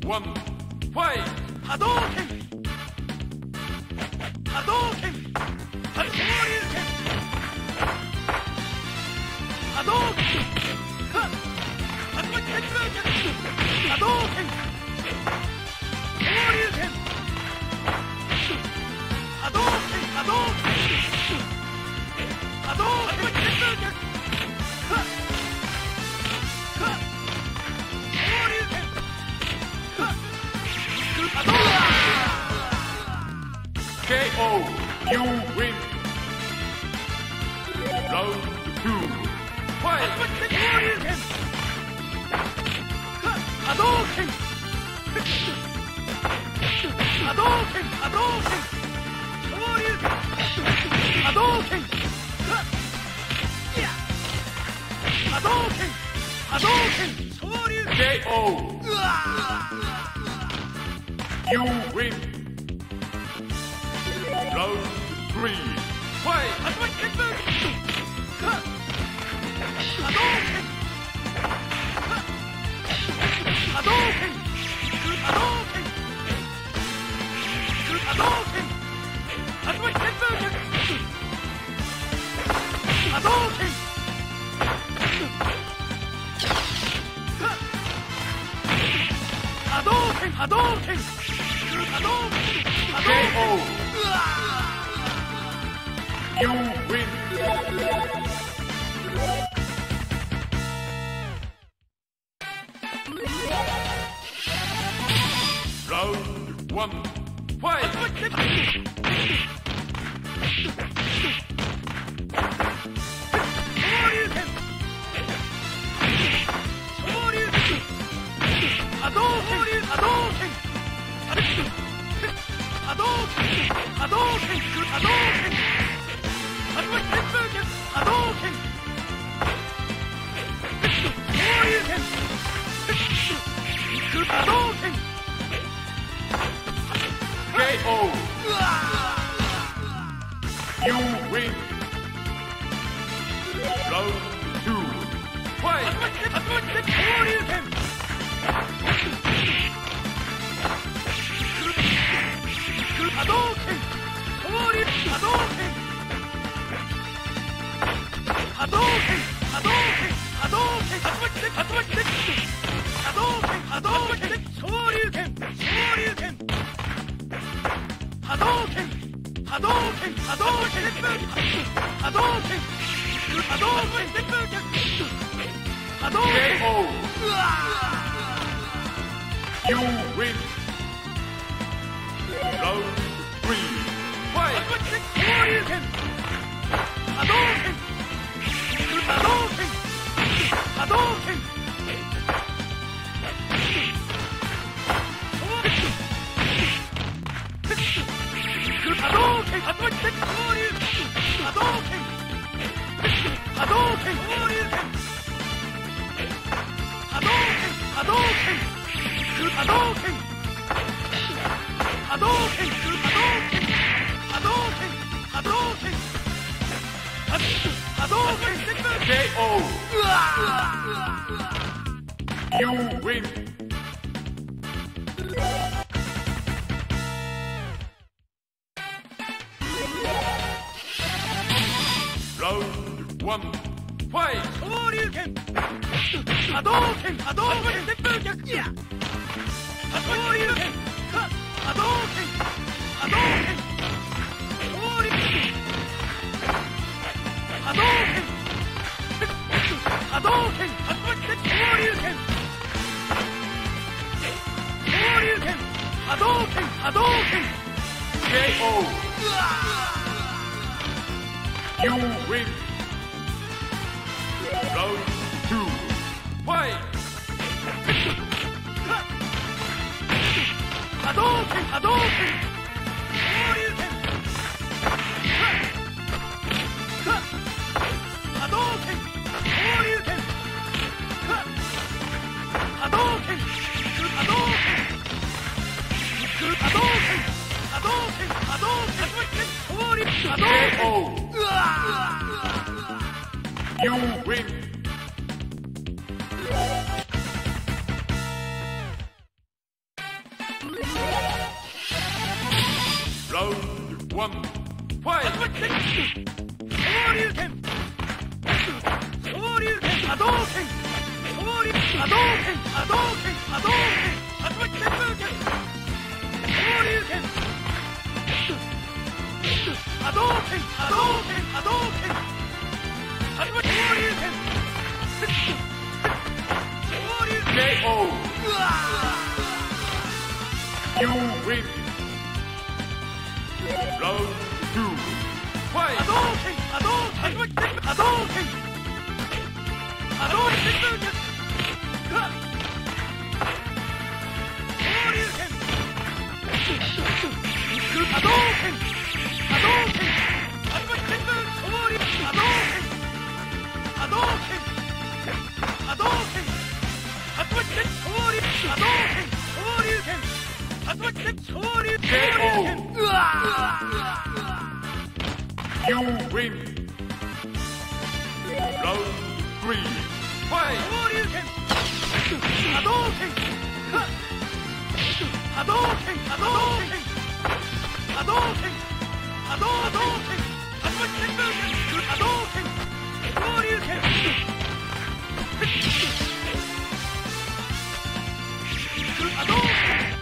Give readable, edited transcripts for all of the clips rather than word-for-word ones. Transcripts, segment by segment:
one, fight! Hadouken! Hadouken! Hadouken! Hadouken! Hadouken! Hadouken! Hadouken! Hadouken! Hadouken! KO, you win. Round 2, fight! Hadouken! Hadouken! Hadouken! Hadouken! Hadouken! Hadouken! KO! You win! Round 3, fight! Hadouken! Hadouken! Hadouken! Hadouken! Hadouken! Hadouken! Hadouken! Hadouken! KO! You win! Round 1, fight! Hadouken! KO! You win! Round 2, fight! Hadouken! Hadouken! Hadouken! Hadouken! Hadouken! Hadouken! Hadouken! Shoryuken! Shoryuken! Hadouken! Hadouken! Hadouken! Hadouken! Hadouken! Hadouken! KO! You win! Round 3, fight! Shoryuken! Hadouken! Hadouken! Hadouken! Hadouken! Hadouken! Hadouken! Hadouken! Hadouken! Hadouken! Hadouken! Hadouken! Hadouken! Hadouken! Hadouken! KO! You win! Round 1, fight! Shoryuken! Hadouken! Hadouken! Hadouken! Hadouken! Hadouken! Hadouken! Hadouken! Hadouken! Shoryuken! Shoryuken! Hadouken! Hadouken! KO! You win! Round 2, fight! Hadouken! Hadouken! Shoryuken! Hadouken! Shoryuken! Hadouken! Hadouken! Hadouken! Hadouken! Hadouken! Shoryuken! KO! You win! one, fight! 昇竜拳昇竜拳波動拳昇竜波動拳波動拳波動拳竜巻旋風拳昇竜拳波動拳波動拳波動拳竜巻昇竜拳昇竜拳 KO! You win! Round 2 Fight! 波動拳波動拳竜巻旋風波動拳波動旋風拳昇竜拳波動拳波動拳竜巻旋風昇竜波動拳波動拳波動拳竜巻旋昇竜波動拳昇竜拳竜巻旋昇竜昇竜拳 You win! Round 3 Fight! 昇竜拳波動拳波動拳波動拳波動拳波動拳竜巻旋風拳波動拳昇竜拳波動拳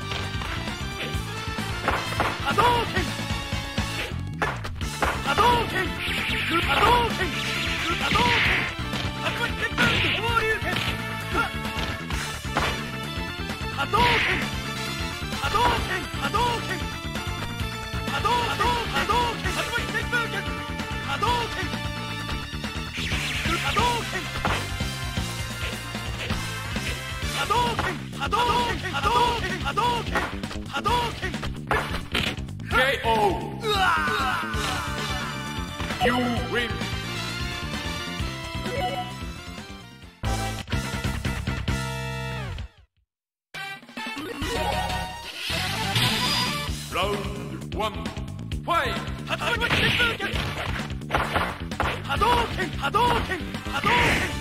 波動拳波動拳波動拳波動拳竜巻旋風昇竜拳波動拳波動拳波動拳波動拳波動拳竜巻旋風拳波動拳波動拳波動拳波動拳波動拳波動拳波動拳 KO! You win! Round 1 Fight! 竜巻旋風拳波動拳波動拳波動拳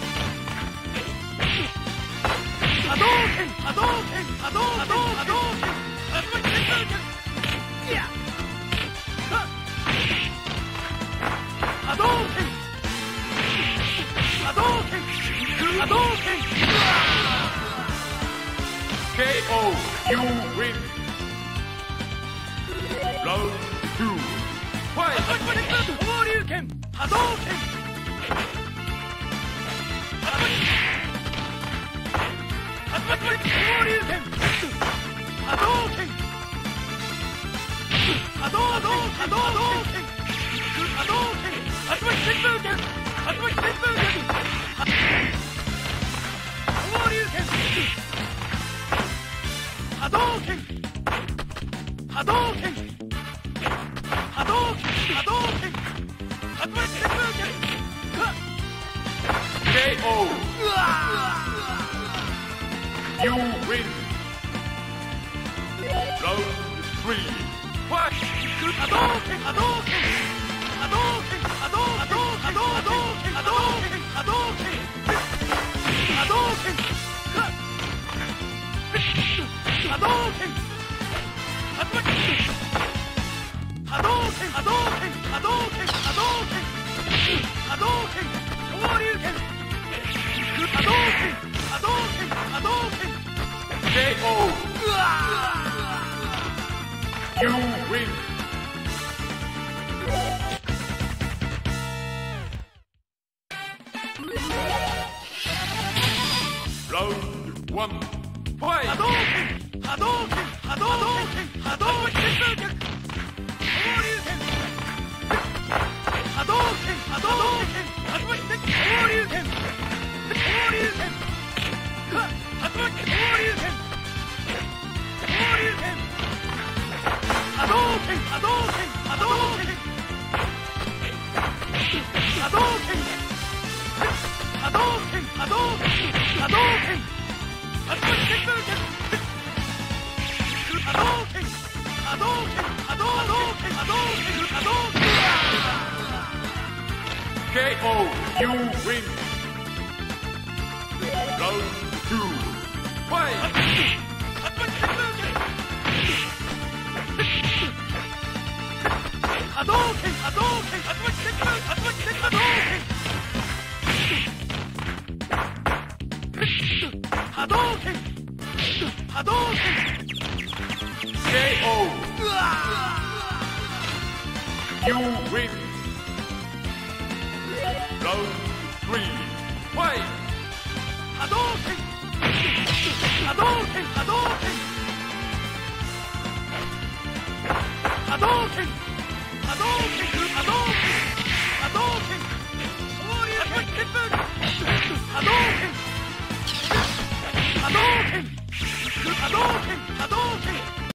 波動拳波動拳波動拳波動拳竜巻旋風拳波動拳波動拳波動拳 KO! You win! Round 2 Fight! 昇竜拳波動拳昇竜拳波動拳波動拳波動拳波動拳竜巻旋風拳竜巻旋風拳昇竜拳波動拳波動拳波動拳波動拳竜巻旋風拳 KO! You win! Round 3 Fight! 波動拳波動拳波動拳波動拳波動拳波動拳波動拳波動拳波動拳波動拳竜巻波動拳波動拳波動拳波動拳波動拳昇竜拳波動拳波動拳波動拳 KO! You win! Round 1 Fight! 波動拳波動拳波動拳波動拳旋風拳昇竜拳波動拳波動拳竜巻旋風昇竜拳昇竜拳竜巻昇竜拳昇竜拳波動拳波動拳波動拳波動拳波動拳波動拳波動拳竜巻旋風拳波動拳波動拳波動拳波動拳波動拳 KO! You win! Round 2 Fight! 竜巻旋風拳波動 You win. Round 3. Fight. Hadouken! Hadouken! Hadouken! Hadouken! Hadouken! Hadouken! Hadouken! Hadouken! Hadouken! Hadouken! Hadouken!